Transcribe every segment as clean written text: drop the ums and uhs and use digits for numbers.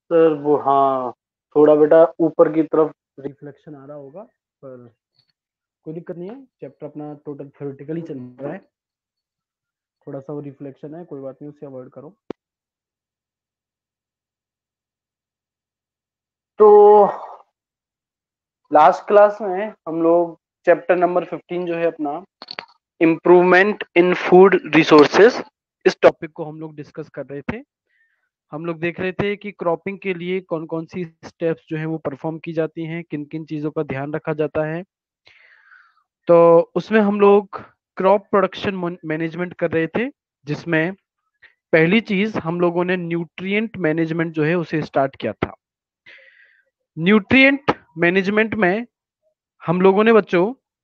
Sir वो हाँ, थोड़ा बेटा ऊपर की तरफ रिफ्लेक्शन आ रहा होगा, पर कोई दिक्कत नहीं है। चैप्टर अपना टोटल थ्योरेटिकली चल रहा है, थोड़ा सा वो रिफ्लेक्शन है, कोई बात नहीं, उसे अवॉइड करो। तो लास्ट क्लास में हम लोग चैप्टर नंबर 15 जो है अपना, इम्प्रूवमेंट इन फूड रिसोर्सेज, इस टॉपिक को हम लोग डिस्कस कर रहे थे। हम लोग देख रहे थे कि क्रॉपिंग के लिए कौन कौन सी स्टेप्स जो है वो परफॉर्म की जाती हैं, किन किन चीज़ों का ध्यान रखा जाता है। तो उसमें हम लोग क्रॉप प्रोडक्शन मैनेजमेंट कर रहे थे, जिसमें पहली चीज हम लोगों ने न्यूट्रिएंट मैनेजमेंट जो है उसे स्टार्ट किया था। न्यूट्रिएंट मैनेजमेंट में हम लोगों ने बच्चों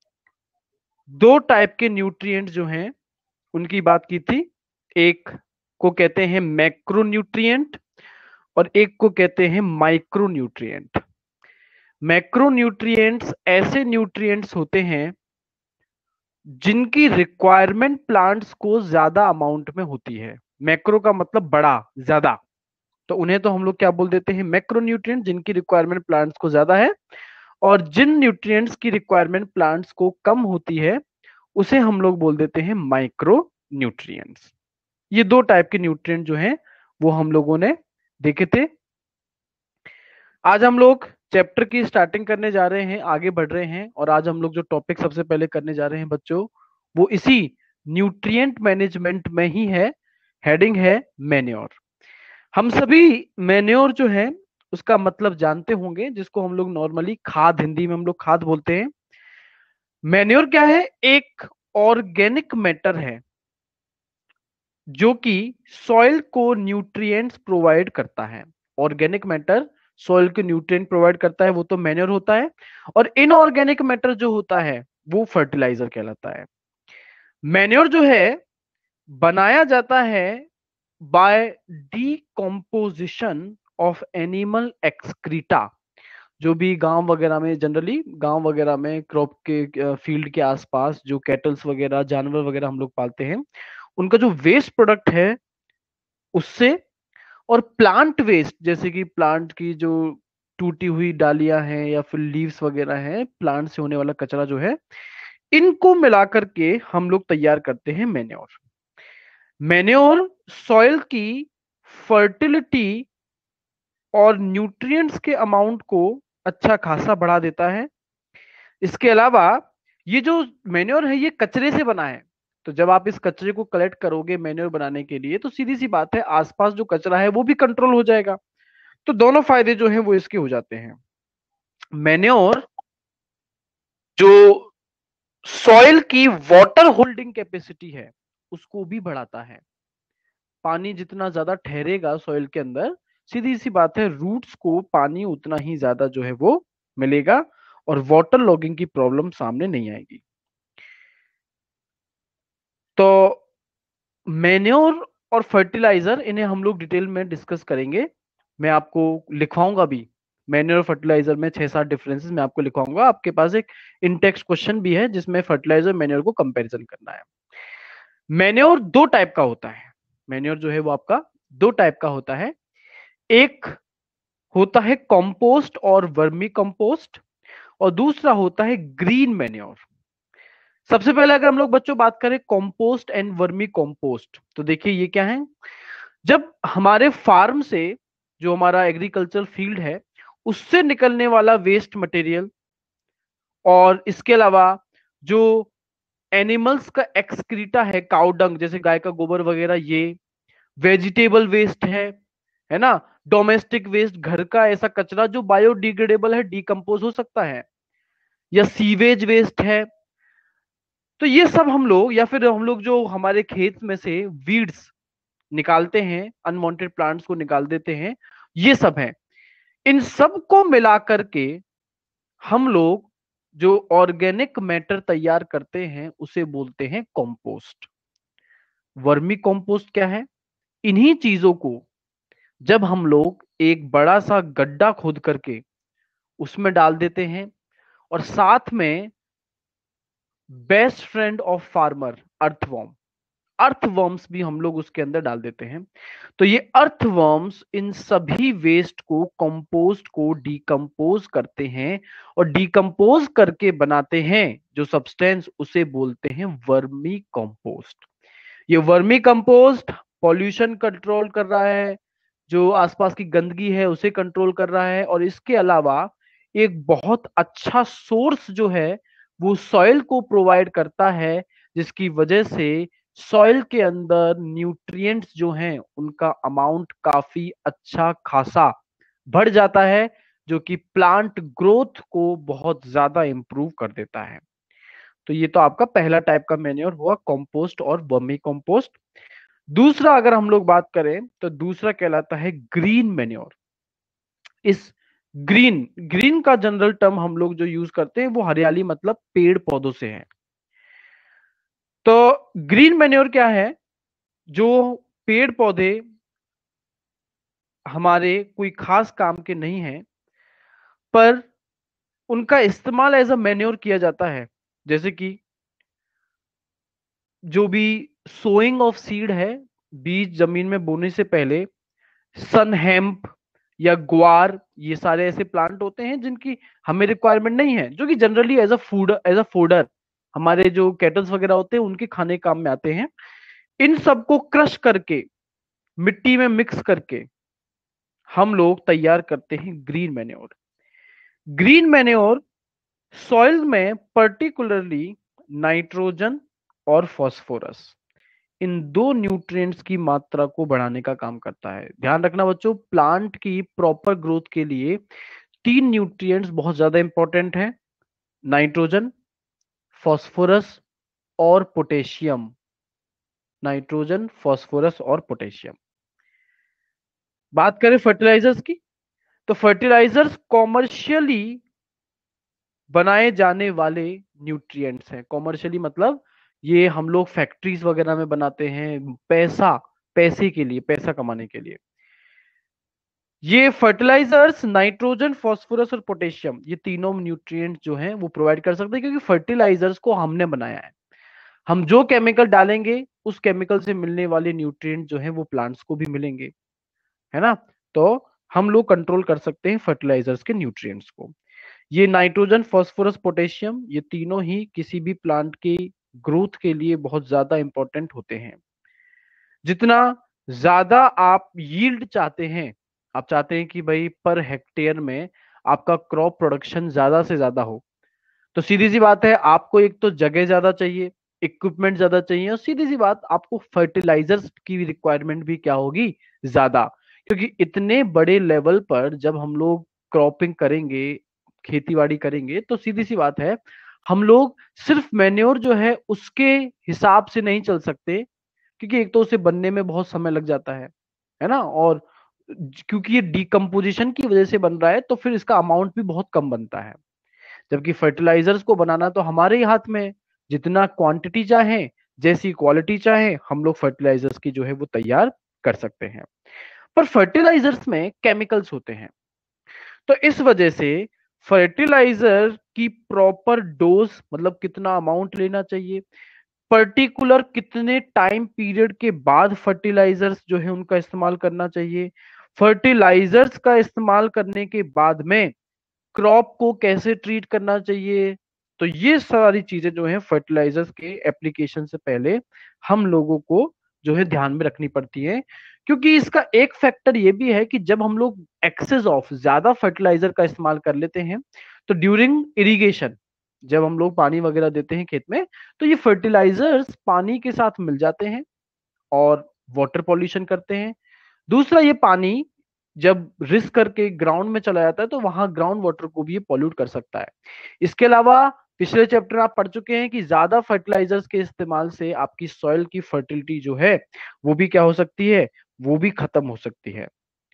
दो टाइप के न्यूट्रिएंट जो हैं उनकी बात की थी। एक को कहते हैं मैक्रो न्यूट्रिएंट और एक को कहते हैं माइक्रो न्यूट्रिएंट। मैक्रो न्यूट्रिएंट्स ऐसे न्यूट्रिएंट्स होते हैं जिनकी रिक्वायरमेंट प्लांट्स को ज्यादा अमाउंट में होती है। मैक्रो का मतलब बड़ा, ज्यादा, तो उन्हें तो हम लोग क्या बोल देते हैं, मैक्रो न्यूट्रिएंट, जिनकी रिक्वायरमेंट प्लांट्स को ज्यादा है। और जिन न्यूट्रिएंट्स की रिक्वायरमेंट प्लांट्स को कम होती है उसे हम लोग बोल देते हैं माइक्रो न्यूट्रिएंट्स। ये दो टाइप के न्यूट्रिएंट जो हैं वो हम लोगों ने देखे थे। आज हम लोग चैप्टर की स्टार्टिंग करने जा रहे हैं, आगे बढ़ रहे हैं, और आज हम लोग जो टॉपिक सबसे पहले करने जा रहे हैं बच्चों, वो इसी न्यूट्रिएंट मैनेजमेंट में ही है। हेडिंग है मैन्योर। हम सभी मैन्योर जो है उसका मतलब जानते होंगे, जिसको हम लोग नॉर्मली खाद, हिंदी में हम लोग खाद बोलते हैं। मैन्योर क्या है? एक ऑर्गेनिक मैटर है जो कि सॉइल को न्यूट्रिएंट्स प्रोवाइड करता है। ऑर्गेनिक मैटर सॉइल को न्यूट्रिएंट प्रोवाइड करता है, वो तो मैन्योर होता है। और इनऑर्गेनिक मैटर जो होता है वो फर्टिलाइजर कहलाता है। मैन्योर जो है बनाया जाता है by decomposition of animal excreta. जो भी गांव वगैरह में, जनरली गांव वगैरह में क्रॉप के फील्ड के आसपास जो कैटल्स वगैरह, जानवर वगैरह हम लोग पालते हैं, उनका जो वेस्ट प्रोडक्ट है उससे, और प्लांट वेस्ट, जैसे कि प्लांट की जो टूटी हुई डालियां हैं या फिर लीव्स वगैरह हैं, प्लांट से होने वाला कचरा जो है, इनको मिलाकर के हम लोग तैयार करते हैं मैन्योर। मैन्योर सॉइल की फर्टिलिटी और न्यूट्रिएंट्स के अमाउंट को अच्छा खासा बढ़ा देता है। इसके अलावा ये जो मैन्योर है ये कचरे से बना है, तो जब आप इस कचरे को कलेक्ट करोगे मैन्योर बनाने के लिए, तो सीधी सी बात है आसपास जो कचरा है वो भी कंट्रोल हो जाएगा। तो दोनों फायदे जो हैं वो इसके हो जाते हैं। मैन्योर जो सॉइल की वाटर होल्डिंग कैपेसिटी है उसको भी बढ़ाता है। पानी जितना ज्यादा ठहरेगा सॉइल के अंदर, सीधी सी बात है रूट्स को पानी उतना ही ज्यादा जो है वो मिलेगा, और वाटर लॉगिंग की प्रॉब्लम सामने नहीं आएगी। तो मैन्योर और फर्टिलाइजर, इन्हें हम लोग डिटेल में डिस्कस करेंगे। मैं आपको लिखवाऊंगा भी, मैन्योर और फर्टिलाइजर में 6-7 डिफरेंसेस मैं आपको लिखवाऊंगा। आपके पास एक इन टेक्स्ट क्वेश्चन भी है जिसमें फर्टिलाइजर मैन्योर को कंपैरिजन करना है। मैन्योर दो टाइप का होता है। मैन्योर जो है वो आपका दो टाइप का होता है। एक होता है कंपोस्ट और वर्मी कंपोस्ट, और दूसरा होता है ग्रीन मैन्योर। सबसे पहले अगर हम लोग बच्चों बात करें कंपोस्ट एंड वर्मी कंपोस्ट, तो देखिए ये क्या है। जब हमारे फार्म से, जो हमारा एग्रीकल्चर फील्ड है, उससे निकलने वाला वेस्ट मटेरियल, और इसके अलावा जो एनिमल्स का एक्सक्रीटा है, काउडंग जैसे गाय का गोबर वगैरह, ये वेजिटेबल वेस्ट है ना, डोमेस्टिक वेस्ट, घर का ऐसा कचरा जो बायोडिग्रेडेबल है, डिकम्पोज हो सकता है, या सीवेज वेस्ट है। तो ये सब हम लोग, या फिर हम लोग जो हमारे खेत में से वीड्स निकालते हैं, अनवांटेड प्लांट्स को निकाल देते हैं, ये सब है। इन सब को मिलाकर के हम लोग जो ऑर्गेनिक मैटर तैयार करते हैं उसे बोलते हैं कंपोस्ट। वर्मी कंपोस्ट क्या है? इन्हीं चीजों को जब हम लोग एक बड़ा सा गड्ढा खोद करके उसमें डाल देते हैं, और साथ में best friend of farmer, earthworm, earthworms भी हम लोग उसके अंदर डाल देते हैं। तो ये अर्थवर्म्स इन सभी वेस्ट को, कंपोस्ट को डिकम्पोज करते हैं और डिकम्पोज करके बनाते हैं जो सब्सटेंस, उसे बोलते हैं वर्मी कंपोस्ट। ये वर्मी कंपोस्ट पॉल्यूशन कंट्रोल कर रहा है, जो आसपास की गंदगी है उसे कंट्रोल कर रहा है, और इसके अलावा एक बहुत अच्छा सोर्स जो है वो सॉइल को प्रोवाइड करता है, जिसकी वजह से सॉइल के अंदर न्यूट्रिएंट्स जो हैं उनका अमाउंट काफी अच्छा खासा बढ़ जाता है, जो कि प्लांट ग्रोथ को बहुत ज्यादा इंप्रूव कर देता है। तो ये तो आपका पहला टाइप का मैन्योर हुआ, कंपोस्ट और वर्मी कंपोस्ट। दूसरा अगर हम लोग बात करें तो दूसरा कहलाता है ग्रीन मैन्योर। इस ग्रीन ग्रीन का जनरल टर्म हम लोग जो यूज करते हैं वो हरियाली मतलब पेड़ पौधों से है। तो ग्रीन मैन्योर क्या है? जो पेड़ पौधे हमारे कोई खास काम के नहीं हैं, पर उनका इस्तेमाल एज अ मैन्योर किया जाता है। जैसे कि जो भी सोइंग ऑफ सीड है, बीज जमीन में बोने से पहले, सन हेम्प या ग्वार, ये सारे ऐसे प्लांट होते हैं जिनकी हमें रिक्वायरमेंट नहीं है, जो कि जनरली एज अ फूडर हमारे जो कैटल्स वगैरह होते हैं उनके खाने काम में आते हैं। इन सबको क्रश करके मिट्टी में मिक्स करके हम लोग तैयार करते हैं green manure. Green manure soil में पर्टिकुलरली नाइट्रोजन और फास्फोरस, इन दो न्यूट्रिएंट्स की मात्रा को बढ़ाने का काम करता है। ध्यान रखना बच्चों, प्लांट की प्रॉपर ग्रोथ के लिए तीन न्यूट्रिएंट्स बहुत ज्यादा इंपॉर्टेंट है: नाइट्रोजन, फास्फोरस और पोटेशियम। नाइट्रोजन, फास्फोरस और पोटेशियम। बात करें फर्टिलाइजर्स की, तो फर्टिलाइजर्स कॉमर्शियली बनाए जाने वाले न्यूट्रिएंट्स हैं। कॉमर्शियली मतलब ये हम लोग फैक्ट्रीज वगैरह में बनाते हैं, पैसे के लिए, पैसा कमाने के लिए। ये फर्टिलाइजर्स नाइट्रोजन, फास्फोरस और पोटेशियम, ये तीनों न्यूट्रिएंट्स जो हैं वो प्रोवाइड कर सकते हैं, क्योंकि फर्टिलाइजर्स को हमने बनाया है। हम जो केमिकल डालेंगे उस केमिकल से मिलने वाले न्यूट्रिएंट जो हैं वो प्लांट्स को भी मिलेंगे, है ना। तो हम लोग कंट्रोल कर सकते हैं फर्टिलाइजर्स के न्यूट्रिएंट्स को। ये नाइट्रोजन, फास्फोरस, पोटेशियम, ये तीनों ही किसी भी प्लांट की ग्रोथ के लिए बहुत ज्यादा इंपॉर्टेंट होते हैं। जितना ज्यादा आप यील्ड चाहते हैं, आप चाहते हैं कि भाई पर हेक्टेयर में आपका क्रॉप प्रोडक्शन ज्यादा से ज्यादा हो, तो सीधी सी बात है आपको एक तो जगह ज्यादा चाहिए, इक्विपमेंट ज्यादा चाहिए, और सीधी सी बात आपको फर्टिलाइजर्स की रिक्वायरमेंट भी क्या होगी, ज्यादा। क्योंकि इतने बड़े लेवल पर जब हम लोग क्रॉपिंग करेंगे, खेतीबाड़ी करेंगे, तो सीधी सी बात है हम लोग सिर्फ मैन्योर जो है उसके हिसाब से नहीं चल सकते, क्योंकि एक तो उसे बनने में बहुत समय लग जाता है ना, और क्योंकि ये डिकम्पोजिशन की वजह से बन रहा है तो फिर इसका अमाउंट भी बहुत कम बनता है। जबकि फर्टिलाइजर्स को बनाना तो हमारे ही हाथ में है, जितना क्वांटिटी चाहे, जैसी क्वालिटी चाहे, हम लोग फर्टिलाइजर्स की जो है वो तैयार कर सकते हैं। पर फर्टिलाइजर्स में केमिकल्स होते हैं, तो इस वजह से फर्टिलाइजर की प्रॉपर डोज, मतलब कितना अमाउंट लेना चाहिए, पर्टिकुलर कितने टाइम पीरियड के बाद फर्टिलाइजर्स जो है उनका इस्तेमाल करना चाहिए, फर्टिलाइजर्स का इस्तेमाल करने के बाद में क्रॉप को कैसे ट्रीट करना चाहिए, तो ये सारी चीजें जो है फर्टिलाइजर्स के एप्लीकेशन से पहले हम लोगों को जो है ध्यान में रखनी पड़ती है। क्योंकि इसका एक फैक्टर ये भी है कि जब हम लोग एक्सेस ऑफ ज्यादा फर्टिलाइजर का इस्तेमाल कर लेते हैं, तो ड्यूरिंग इरिगेशन जब हम लोग पानी वगैरह देते हैं खेत में, तो ये फर्टिलाइजर्स पानी के साथ मिल जाते हैं और वाटर पॉल्यूशन करते हैं। दूसरा, ये पानी जब रिस करके ग्राउंड में चला जाता है तो वहां ग्राउंड वाटर को भी ये पॉल्यूट कर सकता है। इसके अलावा पिछले चैप्टर आप पढ़ चुके हैं कि ज्यादा फर्टिलाइजर्स के इस्तेमाल से आपकी सॉइल की फर्टिलिटी जो है वो भी क्या हो सकती है, वो भी खत्म हो सकती है।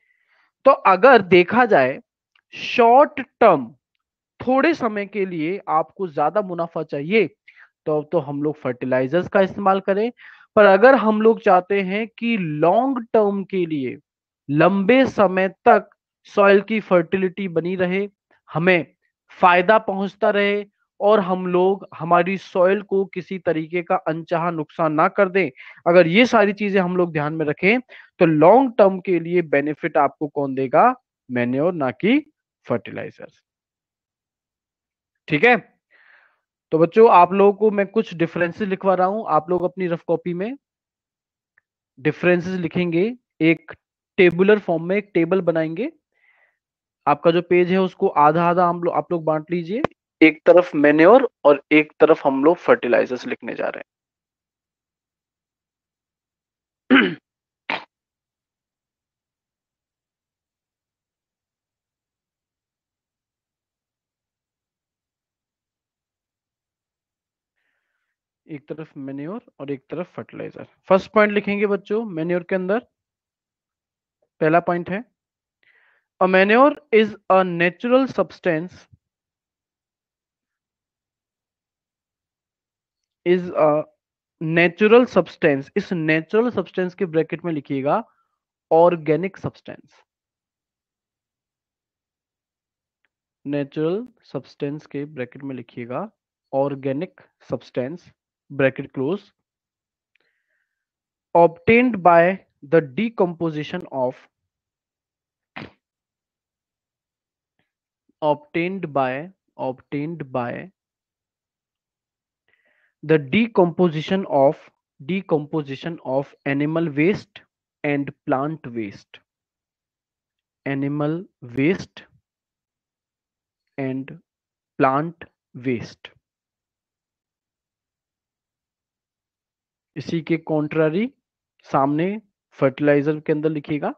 तो अगर देखा जाए शॉर्ट टर्म, थोड़े समय के लिए आपको ज्यादा मुनाफा चाहिए, तो हम लोग फर्टिलाइजर्स का इस्तेमाल करें। पर अगर हम लोग चाहते हैं कि लॉन्ग टर्म के लिए, लंबे समय तक सॉइल की फर्टिलिटी बनी रहे, हमें फायदा पहुंचता रहे, और हम लोग हमारी सॉइल को किसी तरीके का अनचाहा नुकसान ना कर दें, अगर ये सारी चीजें हम लोग ध्यान में रखें, तो लॉन्ग टर्म के लिए बेनिफिट आपको कौन देगा? मैन्योर, ना कि फर्टिलाइजर। ठीक है। तो बच्चों, आप लोगों को मैं कुछ डिफरेंसेस लिखवा रहा हूं, आप लोग अपनी रफ कॉपी में डिफरेंसेस लिखेंगे। एक टेबुलर फॉर्म में एक टेबल बनाएंगे। आपका जो पेज है उसको आधा आधा आप लोग बांट लीजिए। एक तरफ मैन्योर और एक तरफ हम लोग फर्टिलाइजर्स लिखने जा रहे हैं। एक तरफ मैन्योर और एक तरफ फर्टिलाइजर। फर्स्ट पॉइंट लिखेंगे बच्चों मैन्योर के अंदर। पहला पॉइंट है, a manure is a natural substance, is a natural substance. इस नेचुरल सब्सटेंस के ब्रैकेट में लिखिएगा ऑर्गेनिक सब्सटेंस। नेचुरल सब्सटेंस के ब्रैकेट में लिखिएगा organic substance, bracket close, obtained by the decomposition of, obtained by the decomposition of animal waste and plant waste, animal waste and plant waste। इसी के contrary सामने fertiliser के अंदर लिखिएगा,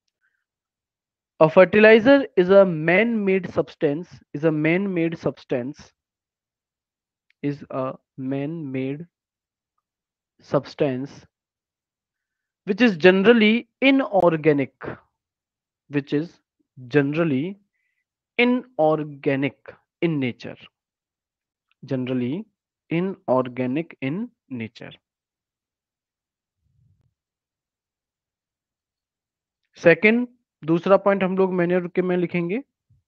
a fertilizer is a man-made substance, is a man-made substance, is a man-made substance which is generally inorganic, which is generally inorganic in nature, generally inorganic in nature। Second, दूसरा point हम लोग manure के में लिखेंगे,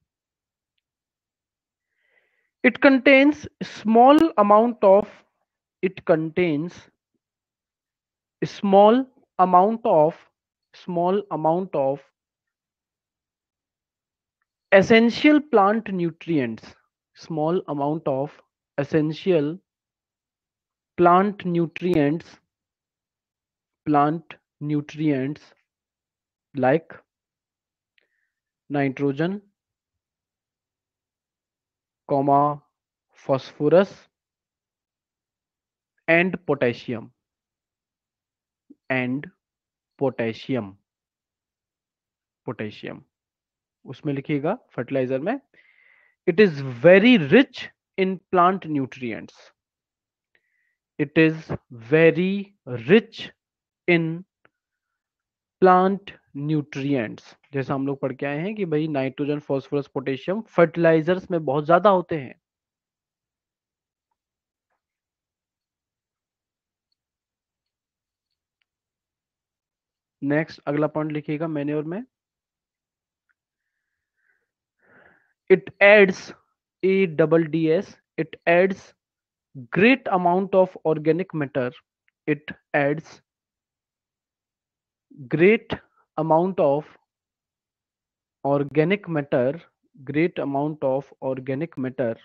it contains small amount of, it contains small amount of, small amount of essential plant nutrients, small amount of essential plant nutrients, plant nutrients like nitrogen, comma, phosphorus and potassium, and potassium, potassium। उसमें लिखिएगा fertiliser में, it is very rich in plant nutrients, it is very rich in plant nutrients. जैसा हम लोग पढ़ के आए हैं कि भाई नाइट्रोजन, फास्फोरस, पोटेशियम फर्टिलाइजर्स में बहुत ज्यादा होते हैं। नेक्स्ट अगला पॉइंट लिखिएगा मैन्योर में, it adds, A double D S, it adds great amount of organic matter, it adds great amount of organic matter, great amount of organic matter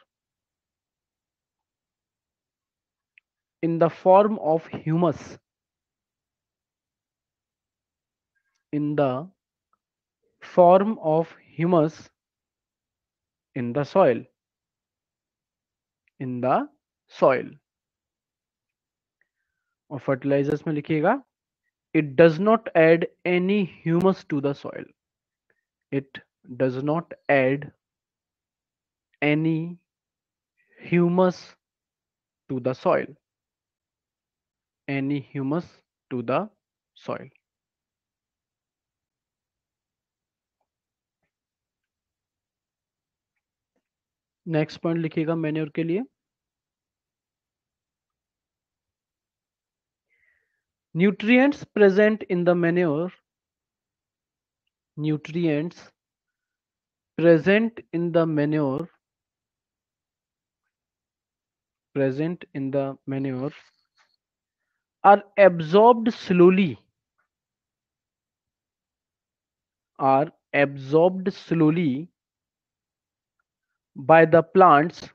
in the form of humus, in the form of humus in the soil, in the soil। और fertilizers में लिखिएगा, it does not add any humus to the soil, it does not add any humus to the soil, any humus to the soil। Next point लिखिएगा manure के लिए, nutrients present in the manure, nutrients present in the manure present in the manure are absorbed slowly, are absorbed slowly by the plants,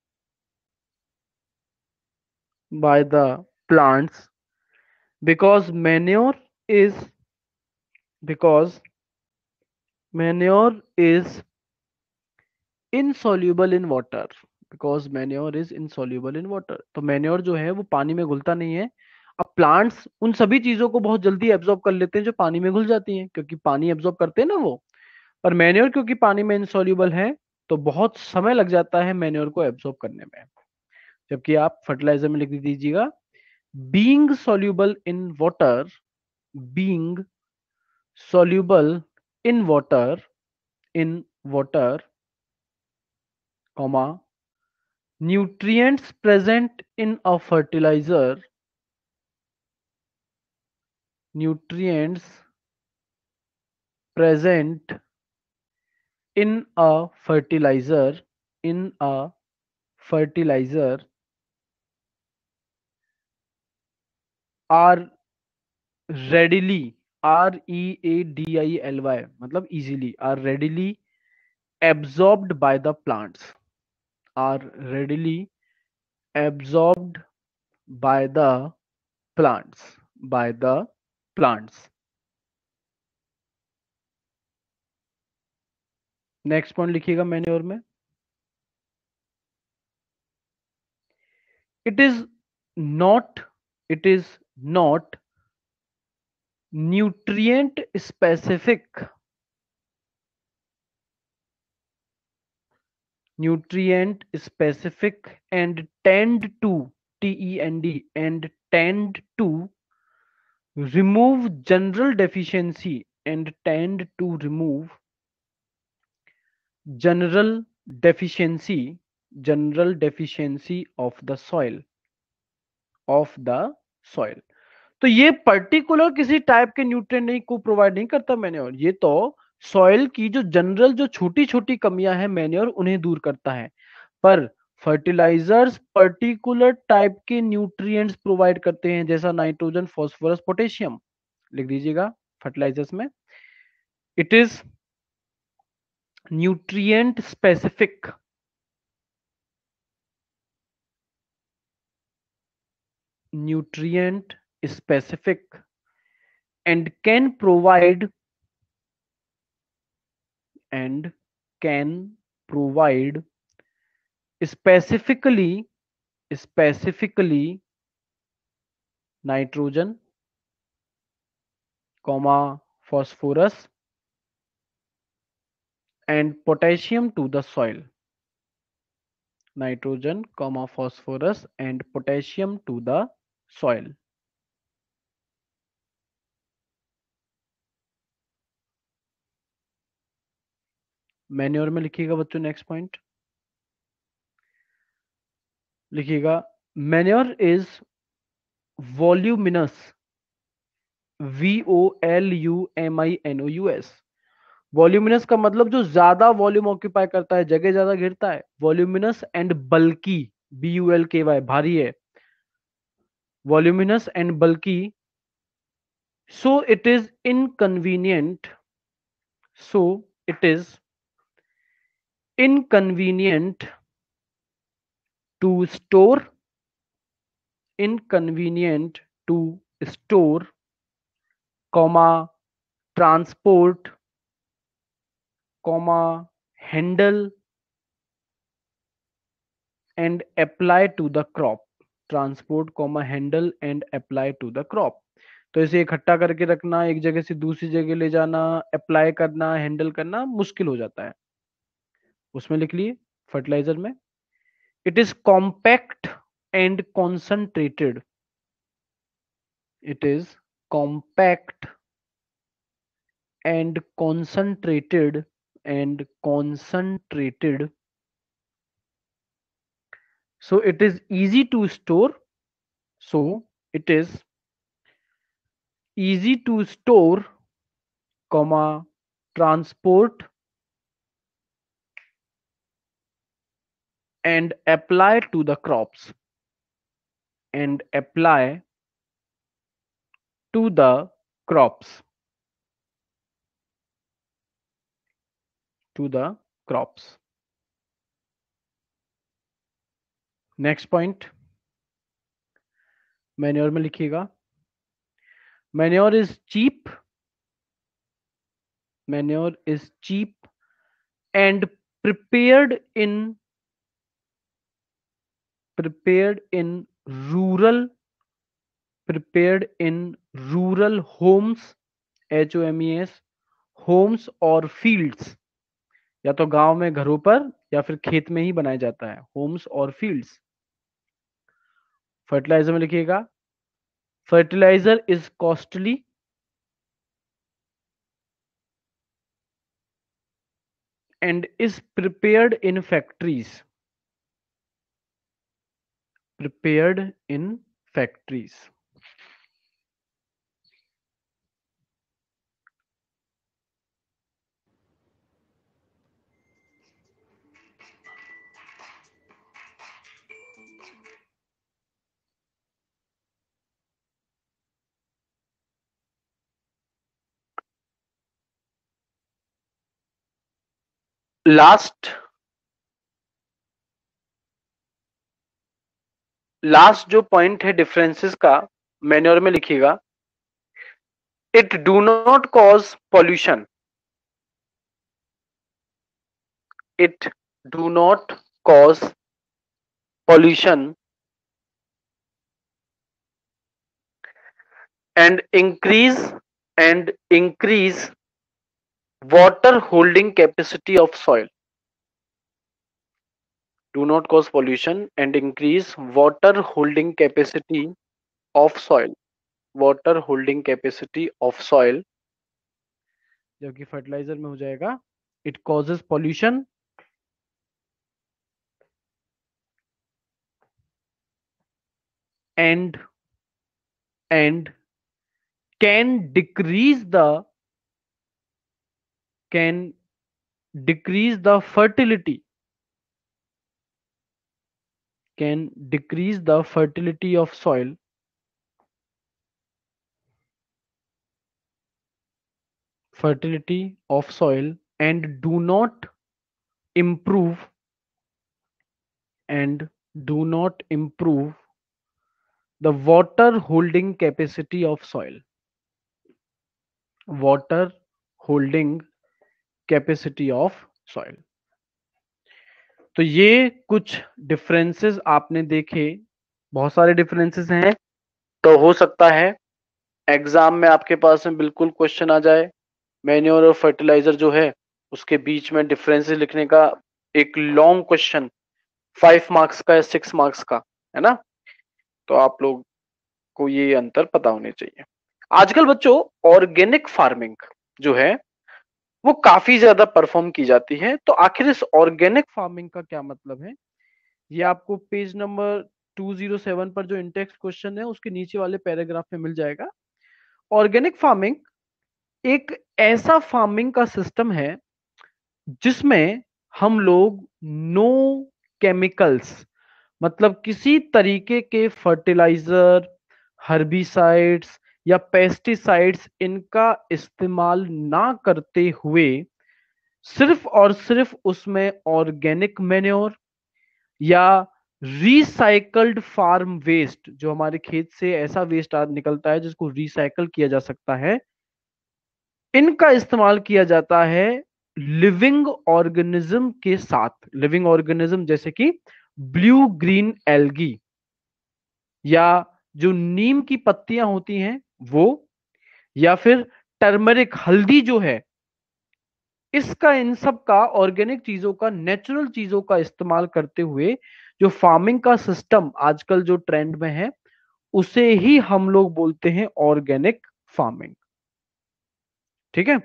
by the plants, because is because manure is insoluble in water, because manure is insoluble in water। तो manure जो है वो पानी में घुलता नहीं है। अब plants उन सभी चीजों को बहुत जल्दी एब्जॉर्ब कर लेते हैं जो पानी में घुल जाती हैं, क्योंकि पानी एब्जॉर्ब करते हैं ना वो। पर मैन्योर क्योंकि पानी में insoluble है, तो बहुत समय लग जाता है मैन्योर को एब्जॉर्ब करने में। जबकि आप फर्टिलाइजर में लिख दीजिएगा, being soluble in water, being soluble in water, in water, comma, nutrients present in a fertilizer, nutrients present in a fertilizer, in a fertilizer are readily, readily, मतलब easily, are readily absorbed by the plants, are readily absorbed by the plants, by the plants। Next point लिखिएगा manure में, it is not, it is not nutrient specific, nutrient specific and tend to, and tend to remove general deficiency, and tend to remove general deficiency, general deficiency of the soil, of the soil। तो ये particular किसी type के nutrient नहीं को provide नहीं करता manure, ये तो सॉइल की जो जनरल जो छोटी छोटी कमियां हैं मैन्योर उन्हें दूर करता है। पर फर्टिलाइजर्स पर्टिकुलर टाइप के न्यूट्रिएंट्स प्रोवाइड करते हैं, जैसा नाइट्रोजन, फास्फोरस, पोटेशियम। लिख दीजिएगा फर्टिलाइजर्स में, it is nutrient specific, nutrient specific and can provide, and can provide specifically, specifically nitrogen, comma, phosphorus and potassium to the soil, nitrogen, comma, phosphorus and potassium to the soil। Manure में लिखिएगा बच्चों next point, लिखिएगा manure is voluminous, VOLUMINOUS। Voluminous का मतलब जो ज्यादा volume occupy करता है, जगह ज्यादा घेरता है। वॉल्यूमिनस एंड बल्की, BULKY, भारी है। Voluminous and bulky, so it is inconvenient, so it is inconvenient to store, inconvenient to store, comma, transport, comma, handle and apply to the crop, transport, comma, handle and apply to the crop। तो इसे इकट्ठा करके रखना, एक जगह से दूसरी जगह ले जाना, अप्लाई करना, हैंडल करना मुश्किल हो जाता है। उसमें लिख लिए फर्टिलाइजर में, it is compact and concentrated, it is compact and concentrated, and concentrated, so it is easy to store, so it is easy to store, comma, transport and apply to the crops, and apply to the crops. To the crops. Next point manure में लिखिएगा, manure is cheap, manure is cheap and prepared in rural, prepared in rural homes, HOMES, homes और fields, या तो गांव में घरों पर या फिर खेत में ही बनाया जाता है, होम्स और फील्ड्स। फर्टिलाइजर में लिखिएगा, fertilizer is costly and is prepared in factories, prepared in factories. Last जो पॉइंट है डिफरेंसेस का, मैन्योर में लिखिएगा, it do not cause pollution, it do not cause pollution and increase water holding capacity of soil, do not cause pollution and increase water holding capacity of soil, water holding capacity of soil, जबकि fertilizer में हो जाएगा it causes pollution and can decrease the fertility, can decrease the fertility of soil, and do not improve the water holding capacity of soil, water holding capacity of soil. तो ये कुछ differences आपने देखे, बहुत सारे डिफरेंसेस हैं, तो हो सकता है एग्जाम में आपके पास में बिल्कुल क्वेश्चन आ जाए मैन्योर और फर्टिलाइजर जो है उसके बीच में डिफरेंसेस लिखने का, एक लॉन्ग क्वेश्चन 5 मार्क्स का या 6 मार्क्स का, है ना। तो आप लोग को ये अंतर पता होने चाहिए। आजकल बच्चों ऑर्गेनिक फार्मिंग जो है वो काफी ज्यादा परफॉर्म की जाती है। तो आखिर इस ऑर्गेनिक फार्मिंग का क्या मतलब है, ये आपको पेज नंबर 207 पर जो इंटेक्स क्वेश्चन है उसके नीचे वाले पैराग्राफ में मिल जाएगा। ऑर्गेनिक फार्मिंग एक ऐसा फार्मिंग का सिस्टम है जिसमें हम लोग नो केमिकल्स, मतलब किसी तरीके के फर्टिलाइजर, हर्बिसाइड्स या पेस्टिसाइड्स इनका इस्तेमाल ना करते हुए सिर्फ और सिर्फ उसमें ऑर्गेनिक मैन्योर या रिसाइकल्ड फार्म वेस्ट, जो हमारे खेत से ऐसा वेस्ट निकलता है जिसको रिसाइकल किया जा सकता है, इनका इस्तेमाल किया जाता है लिविंग ऑर्गेनिज्म के साथ। लिविंग ऑर्गेनिज्म जैसे कि ब्लू ग्रीन एल्गी या जो नीम की पत्तियां होती हैं वो, या फिर टर्मरिक हल्दी जो है, इसका, इन सब का ऑर्गेनिक चीजों का, नेचुरल चीजों का इस्तेमाल करते हुए जो फार्मिंग का सिस्टम आजकल जो ट्रेंड में है उसे ही हम लोग बोलते हैं ऑर्गेनिक फार्मिंग। ठीक है।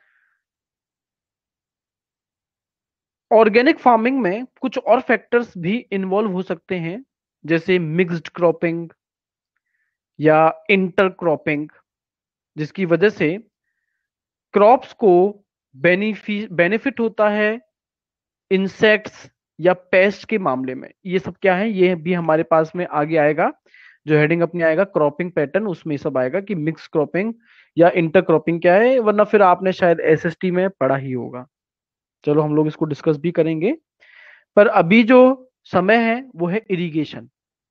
ऑर्गेनिक फार्मिंग में कुछ और फैक्टर्स भी इन्वॉल्व हो सकते हैं, जैसे मिक्स्ड क्रॉपिंग या इंटर क्रॉपिंग, जिसकी वजह से क्रॉप्स को बेनिफिट होता है इंसेक्ट्स या पेस्ट के मामले में। ये सब क्या है, ये भी हमारे पास में आगे आएगा जो हेडिंग अपनी आएगा क्रॉपिंग पैटर्न, उसमें सब आएगा कि मिक्स क्रॉपिंग या इंटर क्रॉपिंग क्या है, वरना फिर आपने शायद एसएसटी में पढ़ा ही होगा। चलो हम लोग इसको डिस्कस भी करेंगे, पर अभी जो समय है वो है इरिगेशन।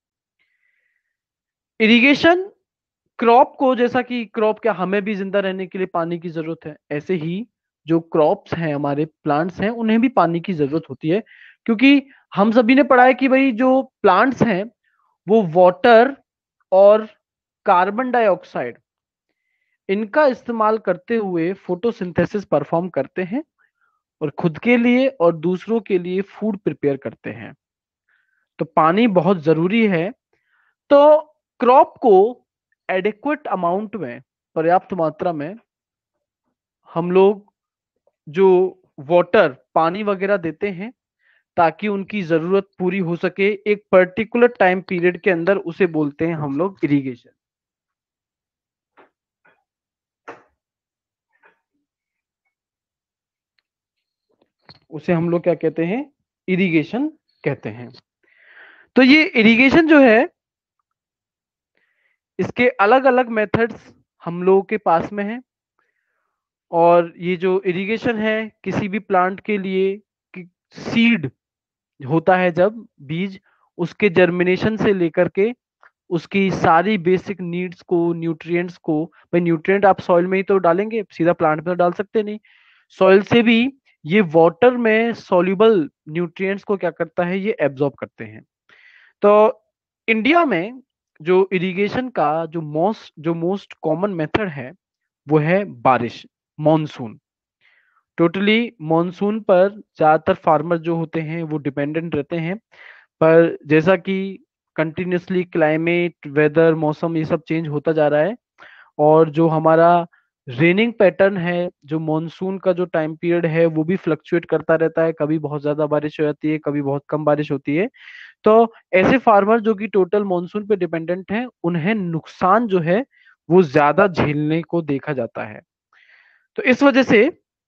इरिगेशन क्रॉप को, जैसा कि क्रॉप क्या हमें भी जिंदा रहने के लिए पानी की जरूरत है, ऐसे ही जो क्रॉप्स हैं, हमारे प्लांट्स हैं, उन्हें भी पानी की जरूरत होती है। क्योंकि हम सभी ने पढ़ा है कि भाई जो प्लांट्स हैं वो वाटर और कार्बन डाइऑक्साइड, इनका इस्तेमाल करते हुए फोटोसिंथेसिस परफॉर्म करते हैं और खुद के लिए और दूसरों के लिए फूड प्रिपेयर करते हैं। तो पानी बहुत जरूरी है। तो क्रॉप को एडिक्वेट अमाउंट में, पर्याप्त मात्रा में हम लोग जो वाटर, पानी वगैरह देते हैं ताकि उनकी जरूरत पूरी हो सके एक पर्टिकुलर टाइम पीरियड के अंदर, उसे बोलते हैं हम लोग इरिगेशन। उसे हम लोग क्या कहते हैं, इरिगेशन कहते हैं। तो ये इरिगेशन जो है, इसके अलग अलग मेथड्स हम लोगों के पास में है। और ये जो इरिगेशन है किसी भी प्लांट के लिए, सीड होता है जब बीज, उसके जर्मिनेशन से लेकर के उसकी सारी बेसिक नीड्स को, न्यूट्रिएंट्स को, भाई न्यूट्रिएंट आप सॉइल में ही तो डालेंगे, सीधा प्लांट में तो डाल सकते नहीं, सॉइल से भी ये वाटर में सॉल्युबल न्यूट्रिएंट्स को क्या करता है, ये एब्जॉर्ब करते हैं। तो इंडिया में जो इरिगेशन का जो मोस्ट कॉमन मेथड है वो है बारिश, मॉनसून। टोटली मॉनसून पर ज्यादातर फार्मर जो होते हैं वो डिपेंडेंट रहते हैं। पर जैसा कि कंटिन्यूसली क्लाइमेट, वेदर, मौसम ये सब चेंज होता जा रहा है, और जो हमारा रेनिंग पैटर्न है, जो मॉनसून का जो टाइम पीरियड है वो भी फ्लक्चुएट करता रहता है, कभी बहुत ज्यादा बारिश हो जाती है, कभी बहुत कम बारिश होती है। तो ऐसे फार्मर जो कि टोटल मॉनसून पे डिपेंडेंट हैं, उन्हें नुकसान जो है वो ज्यादा झेलने को देखा जाता है। तो इस वजह से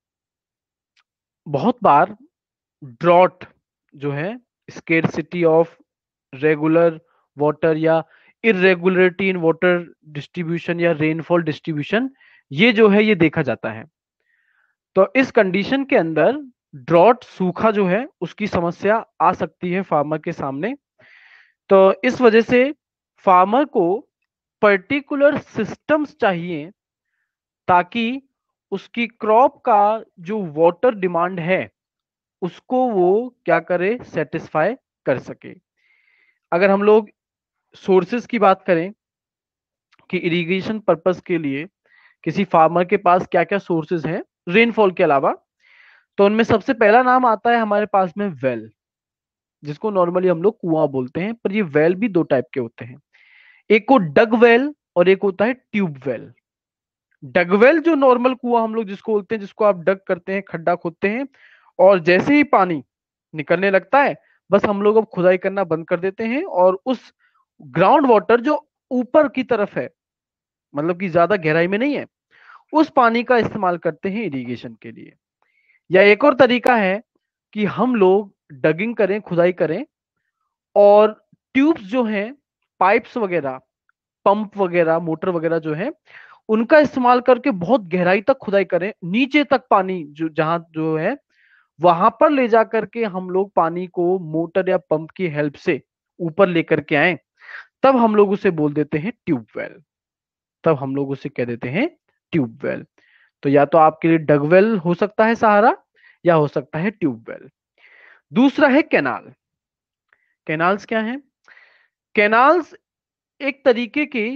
बहुत बार ड्रॉट जो है, स्केर्सिटी ऑफ रेगुलर वाटर या इरेगुलरिटी इन वाटर डिस्ट्रीब्यूशन या रेनफॉल डिस्ट्रीब्यूशन, ये जो है ये देखा जाता है। तो इस कंडीशन के अंदर ड्रॉट, सूखा जो है उसकी समस्या आ सकती है फार्मर के सामने। तो इस वजह से फार्मर को पर्टिकुलर सिस्टम्स चाहिए ताकि उसकी क्रॉप का जो वाटर डिमांड है उसको वो क्या करे, सेटिस्फाई कर सके। अगर हम लोग सोर्सेज की बात करें कि इरिगेशन पर्पस के लिए किसी फार्मर के पास क्या क्या सोर्सेज हैं रेनफॉल के अलावा, तो उनमें सबसे पहला नाम आता है हमारे पास में वेल, जिसको नॉर्मली हम लोग कुआं बोलते हैं। पर ये वेल भी दो टाइप के होते हैं, एक को डग वेल और एक होता है ट्यूब वेल। डग वेल जो नॉर्मल कुआं हम लोग जिसको बोलते हैं, जिसको आप डग करते हैं, खड्डा खोदते हैं, और जैसे ही पानी निकलने लगता है बस हम लोग अब खुदाई करना बंद कर देते हैं, और उस ग्राउंड वाटर जो ऊपर की तरफ है, मतलब कि ज्यादा गहराई में नहीं है, उस पानी का इस्तेमाल करते हैं इरिगेशन के लिए। या एक और तरीका है कि हम लोग डगिंग करें, खुदाई करें, और ट्यूब्स जो हैं, पाइप्स वगैरह, पंप वगैरह, मोटर वगैरह जो है, उनका इस्तेमाल करके बहुत गहराई तक खुदाई करें, नीचे तक पानी जो जहां जो है वहां पर ले जा करके हम लोग पानी को मोटर या पंप की हेल्प से ऊपर लेकर के आए, तब हम लोग उसे बोल देते हैं ट्यूबवेल। तब हम लोग उसे कह देते हैं ट्यूबवेल। तो या तो आपके लिए डगवेल हो सकता है सहारा, या हो सकता है ट्यूबवेल। दूसरा है कैनाल। कैनाल्स क्या है? कैनाल्स एक तरीके की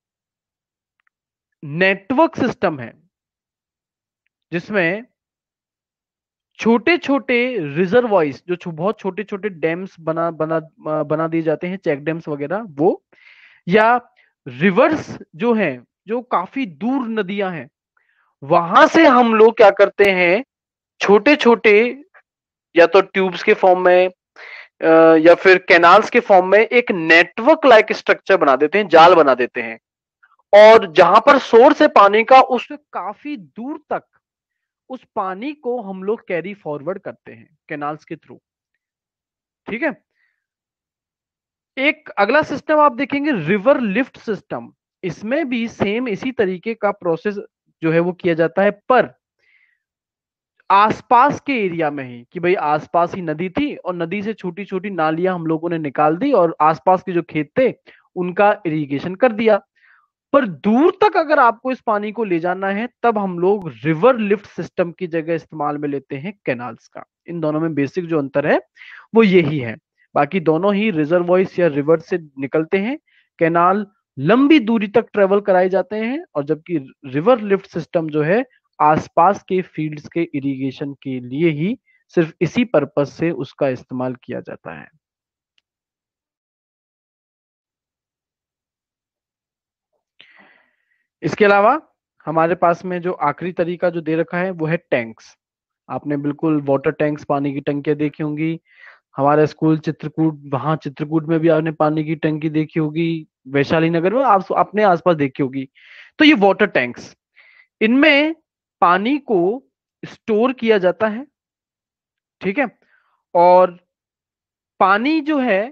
नेटवर्क सिस्टम है जिसमें छोटे छोटे रिजर्वॉइस, जो बहुत छोटे छोटे डैम्स बना दिए जाते हैं, चेक डैम्स वगैरह वो, या रिवर्स जो हैं, जो काफी दूर नदियां हैं, वहां से हम लोग क्या करते हैं, छोटे छोटे या तो ट्यूब्स के फॉर्म में या फिर कैनाल्स के फॉर्म में एक नेटवर्क लाइक स्ट्रक्चर बना देते हैं, जाल बना देते हैं, और जहां पर सोर्स है पानी का उससे काफी दूर तक उस पानी को हम लोग कैरी फॉरवर्ड करते हैं कैनाल्स के थ्रू। ठीक है। एक अगला सिस्टम आप देखेंगे रिवर लिफ्ट सिस्टम। इसमें भी सेम इसी तरीके का प्रोसेस जो है वो किया जाता है, पर आसपास के एरिया में ही, कि भाई आसपास ही नदी थी और नदी से छोटी छोटी नालियां हम लोगों ने निकाल दी और आसपास के जो खेत थे उनका इरिगेशन कर दिया। पर दूर तक अगर आपको इस पानी को ले जाना है तब हम लोग रिवर लिफ्ट सिस्टम की जगह इस्तेमाल में लेते हैं कैनाल्स का। इन दोनों में बेसिक जो अंतर है वो यही है। बाकी दोनों ही रिजर्वॉइस या रिवर से निकलते हैं। कैनाल लंबी दूरी तक ट्रेवल कराए जाते हैं, और जबकि रिवर लिफ्ट सिस्टम जो है आसपास के फील्ड्स के इरिगेशन के लिए ही, सिर्फ इसी पर्पज से उसका इस्तेमाल किया जाता है। इसके अलावा हमारे पास में जो आखिरी तरीका जो दे रखा है वो है टैंक्स। आपने बिल्कुल वाटर टैंक्स, पानी की टंकियां देखी होंगी। हमारा स्कूल चित्रकूट, वहां चित्रकूट में भी आपने पानी की टंकी देखी होगी। वैशाली नगर में आप अपने आसपास देखी होगी। तो ये वाटर टैंक्स, इनमें पानी को स्टोर किया जाता है। ठीक है। और पानी जो है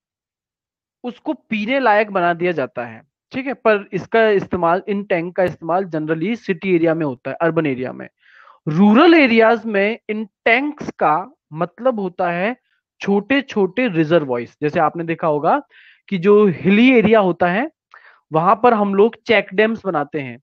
उसको पीने लायक बना दिया जाता है। ठीक है। पर इसका इस्तेमाल, इन टैंक का इस्तेमाल जनरली सिटी एरिया में होता है, अर्बन एरिया में। रूरल एरियाज में इन टैंक्स का मतलब होता है छोटे छोटे रिजर्वॉइस। जैसे आपने देखा होगा कि जो हिली एरिया होता है वहां पर हम लोग चेक डैम्स बनाते हैं।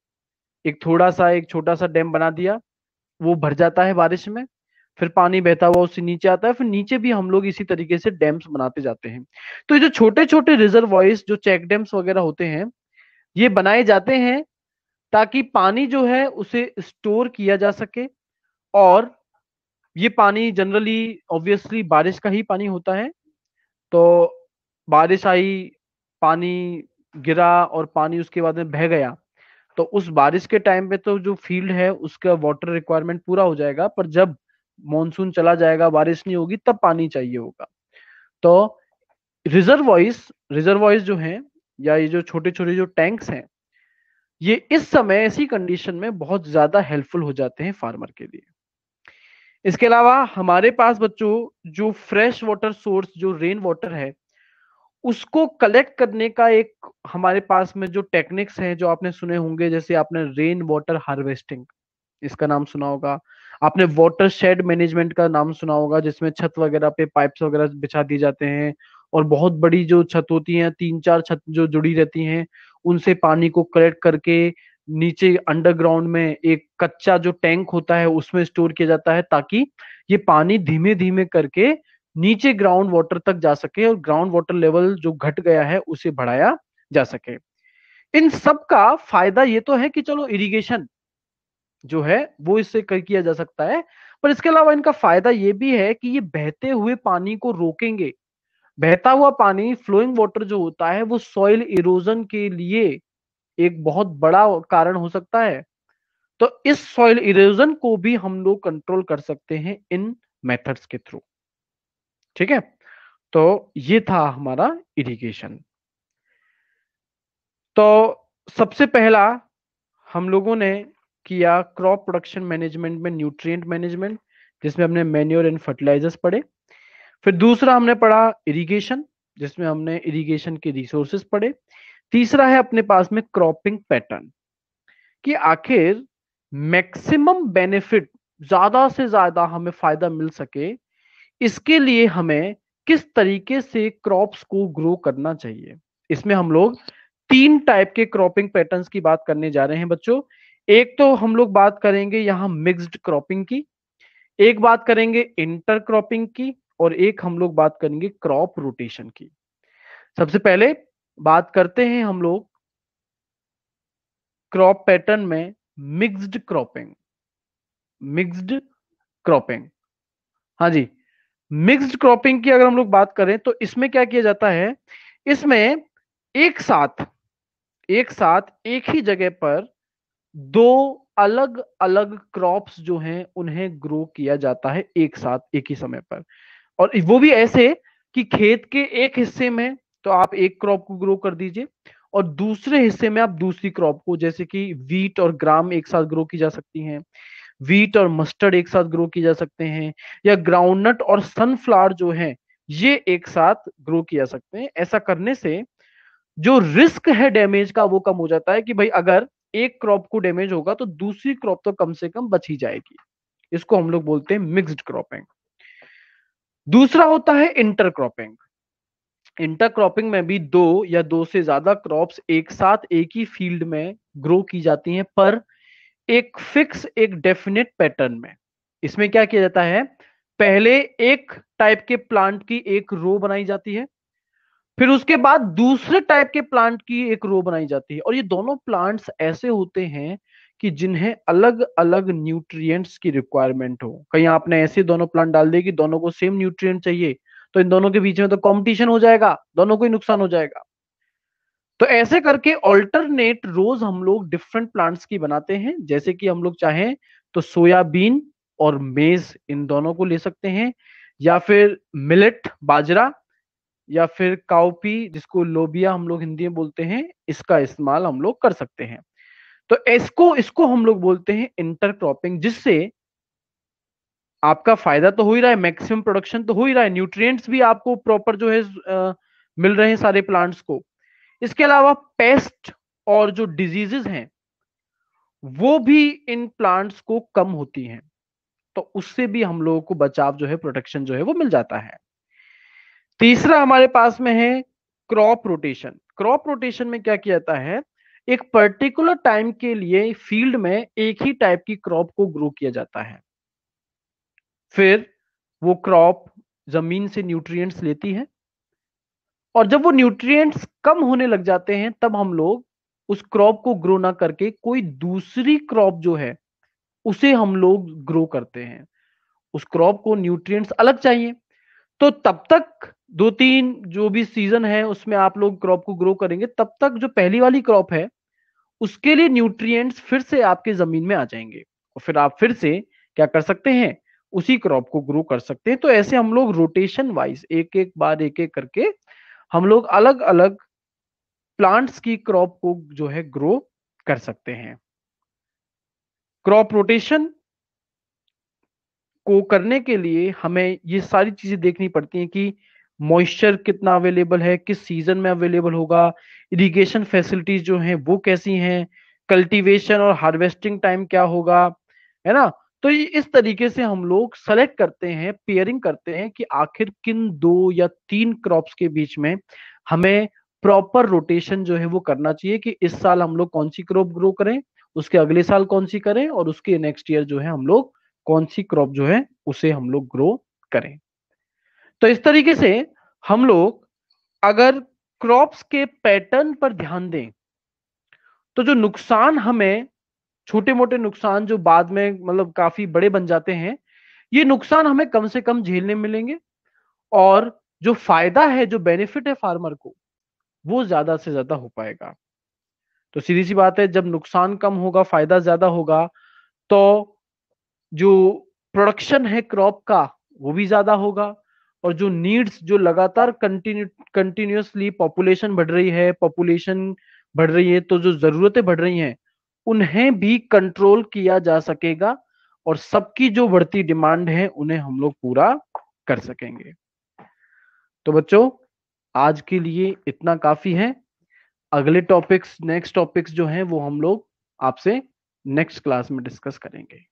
एक छोटा सा डैम बना दिया, वो भर जाता है बारिश में, फिर पानी बहता हुआ उससे नीचे आता है, फिर नीचे भी हम लोग इसी तरीके से डैम्स बनाते जाते हैं। तो ये जो छोटे छोटे रिजर्वॉइस, जो चेक डैम्स वगैरह होते हैं, ये बनाए जाते हैं ताकि पानी जो है उसे स्टोर किया जा सके। और ये पानी जनरली, ऑब्वियसली बारिश का ही पानी होता है। तो बारिश आई, पानी गिरा और पानी उसके बाद में बह गया, तो उस बारिश के टाइम पे तो जो फील्ड है उसका वाटर रिक्वायरमेंट पूरा हो जाएगा। पर जब मॉनसून चला जाएगा, बारिश नहीं होगी, तब पानी चाहिए होगा। तो रिजर्वॉइस रिजर्वॉइस जो हैं, या ये जो छोटे छोटे जो टैंक्स हैं, ये इस समय ऐसी कंडीशन में बहुत ज्यादा हेल्पफुल हो जाते हैं फार्मर के लिए। इसके अलावा हमारे पास बच्चों जो फ्रेश वाटर सोर्स, जो रेन वाटर है, उसको कलेक्ट करने का एक हमारे पास में जो टेक्निक्स हैं जो आपने सुने होंगे, जैसे आपने रेन वाटर हार्वेस्टिंग, इसका नाम सुना होगा। आपने वाटर शेड मैनेजमेंट का नाम सुना होगा, जिसमें छत वगैरह पे पाइप्स वगैरह बिछा दिए जाते हैं, और बहुत बड़ी जो छत होती है, 3-4 छत जो जुड़ी रहती हैं, उनसे पानी को कलेक्ट करके नीचे अंडरग्राउंड में एक कच्चा जो टैंक होता है उसमें स्टोर किया जाता है, ताकि ये पानी धीमे धीमे करके नीचे ग्राउंड वाटर तक जा सके और ग्राउंड वाटर लेवल जो घट गया है उसे बढ़ाया जा सके। इन सब का फायदा ये तो है कि चलो इरिगेशन जो है वो इससे किया जा सकता है, पर इसके अलावा इनका फायदा ये भी है कि ये बहते हुए पानी को रोकेंगे। बहता हुआ पानी, फ्लोइंग वाटर जो होता है, वो सॉइल इरोजन के लिए एक बहुत बड़ा कारण हो सकता है। तो इस सॉइल इरोजन को भी हम लोग कंट्रोल कर सकते हैं इन मेथड्स के थ्रू। ठीक है। तो ये था हमारा इरिगेशन। तो सबसे पहला हम लोगों ने किया क्रॉप प्रोडक्शन मैनेजमेंट में न्यूट्रिएंट मैनेजमेंट, जिसमें हमने मैन्योर एंड फर्टिलाइजर्स पढ़े। फिर दूसरा हमने पढ़ा इरिगेशन, जिसमें हमने इरिगेशन के रिसोर्सेज पढ़े। तीसरा है अपने पास में क्रॉपिंग पैटर्न, कि आखिर मैक्सिमम बेनिफिट, ज्यादा से ज्यादा हमें फायदा मिल सके, इसके लिए हमें किस तरीके से क्रॉप्स को ग्रो करना चाहिए। इसमें हम लोग 3 टाइप के क्रॉपिंग पैटर्न्स की बात करने जा रहे हैं बच्चों। एक तो हम लोग बात करेंगे यहां मिक्स्ड क्रॉपिंग की, एक बात करेंगे इंटर क्रॉपिंग की, और एक हम लोग बात करेंगे क्रॉप रोटेशन की। सबसे पहले बात करते हैं हम लोग क्रॉप पैटर्न में मिक्स्ड क्रॉपिंग। मिक्स्ड क्रॉपिंग, हाँ जी। मिक्स्ड क्रॉपिंग की अगर हम लोग बात करें तो इसमें क्या किया जाता है, इसमें एक साथ एक साथ एक ही जगह पर दो अलग अलग क्रॉप्स जो हैं उन्हें ग्रो किया जाता है एक साथ एक ही समय पर। और वो भी ऐसे कि खेत के एक हिस्से में तो आप एक क्रॉप को ग्रो कर दीजिए, और दूसरे हिस्से में आप दूसरी क्रॉप को, जैसे कि वीट और ग्राम एक साथ ग्रो की जा सकती हैं, वीट और मस्टर्ड एक साथ ग्रो की जा सकते हैं, या ग्राउंडनट और सनफ्लावर जो है ये एक साथ ग्रो किया सकते हैं। ऐसा करने से जो रिस्क है डैमेज का वो कम हो जाता है कि भाई अगर एक क्रॉप को डैमेज होगा तो दूसरी क्रॉप तो कम से कम बच ही जाएगी। इसको हम लोग बोलते हैं मिक्स्ड क्रॉपिंग। दूसरा होता है इंटरक्रॉपिंग। इंटरक्रॉपिंग में भी दो या दो से ज्यादा क्रॉप्स एक साथ एक ही फील्ड में ग्रो की जाती हैं, पर एक फिक्स एक डेफिनेट पैटर्न में। इसमें क्या किया जाता है, पहले एक टाइप के प्लांट की एक रो बनाई जाती है, फिर उसके बाद दूसरे टाइप के प्लांट की एक रो बनाई जाती है। और ये दोनों प्लांट्स ऐसे होते हैं कि जिन्हें अलग अलग न्यूट्रिएंट्स की रिक्वायरमेंट हो। कहीं आपने ऐसे दोनों प्लांट डाल दिए कि दोनों को सेम न्यूट्रिएंट चाहिए, तो इन दोनों के बीच में तो कंपटीशन हो जाएगा, दोनों को ही नुकसान हो जाएगा। तो ऐसे करके ऑल्टरनेट रोज हम लोग डिफरेंट प्लांट्स की बनाते हैं। जैसे कि हम लोग चाहें तो सोयाबीन और मेज इन दोनों को ले सकते हैं, या फिर मिलेट बाजरा, या फिर काउपी जिसको लोबिया हम लोग हिंदी में बोलते हैं, इसका इस्तेमाल हम लोग कर सकते हैं। तो इसको इसको हम लोग बोलते हैं इंटरक्रॉपिंग, जिससे आपका फायदा तो हो ही रहा है, मैक्सिमम प्रोडक्शन तो हो ही रहा है, न्यूट्रिएंट्स भी आपको प्रॉपर जो है मिल रहे हैं सारे प्लांट्स को। इसके अलावा पेस्ट और जो डिजीजेस हैं वो भी इन प्लांट्स को कम होती हैं, तो उससे भी हम लोगों को बचाव जो है, प्रोटेक्शन जो है वो मिल जाता है। तीसरा हमारे पास में है क्रॉप रोटेशन। क्रॉप रोटेशन में क्या किया जाता है, एक पर्टिकुलर टाइम के लिए फील्ड में एक ही टाइप की क्रॉप को ग्रो किया जाता है, फिर वो क्रॉप जमीन से न्यूट्रिएंट्स लेती है, और जब वो न्यूट्रिएंट्स कम होने लग जाते हैं तब हम लोग उस क्रॉप को ग्रो ना करके कोई दूसरी क्रॉप जो है उसे हम लोग ग्रो करते हैं। उस क्रॉप को न्यूट्रिएंट्स अलग चाहिए, तो तब तक दो तीन जो भी सीजन है उसमें आप लोग क्रॉप को ग्रो करेंगे, तब तक जो पहली वाली क्रॉप है उसके लिए न्यूट्रिएंट्स फिर से आपके जमीन में आ जाएंगे, और फिर आप फिर से क्या कर सकते हैं, उसी क्रॉप को ग्रो कर सकते हैं। तो ऐसे हम लोग रोटेशन वाइज एक एक बार एक एक करके हम लोग अलग अलग प्लांट्स की क्रॉप को जो है ग्रो कर सकते हैं। क्रॉप रोटेशन को करने के लिए हमें ये सारी चीजें देखनी पड़ती हैं कि मॉइस्चर कितना अवेलेबल है, किस सीजन में अवेलेबल होगा, इरिगेशन फैसिलिटीज जो हैं वो कैसी हैं, कल्टीवेशन और हार्वेस्टिंग टाइम क्या होगा, है ना। तो ये इस तरीके से हम लोग सेलेक्ट करते हैं, पेयरिंग करते हैं कि आखिर किन दो या तीन क्रॉप्स के बीच में हमें प्रॉपर रोटेशन जो है वो करना चाहिए, कि इस साल हम लोग कौन सी क्रॉप ग्रो करें, उसके अगले साल कौन सी करें, और उसके नेक्स्ट ईयर जो है हम लोग कौन सी क्रॉप जो है उसे हम लोग ग्रो करें। तो इस तरीके से हम लोग अगर क्रॉप्स के पैटर्न पर ध्यान दें तो जो नुकसान हमें, छोटे मोटे नुकसान जो बाद में मतलब काफी बड़े बन जाते हैं, ये नुकसान हमें कम से कम झेलने मिलेंगे, और जो फायदा है, जो बेनिफिट है फार्मर को, वो ज्यादा से ज्यादा हो पाएगा। तो सीधी सी बात है, जब नुकसान कम होगा फायदा ज्यादा होगा, तो जो प्रोडक्शन है क्रॉप का वो भी ज्यादा होगा, और जो नीड्स, जो लगातार कंटिन्यूअसली पॉपुलेशन बढ़ रही है, पॉपुलेशन बढ़ रही है, तो जो जरूरतें बढ़ रही हैं उन्हें भी कंट्रोल किया जा सकेगा, और सबकी जो बढ़ती डिमांड है उन्हें हम लोग पूरा कर सकेंगे। तो बच्चों, आज के लिए इतना काफी है। अगले टॉपिक्स, नेक्स्ट टॉपिक्स जो हैं वो हम लोग आपसे नेक्स्ट क्लास में डिस्कस करेंगे।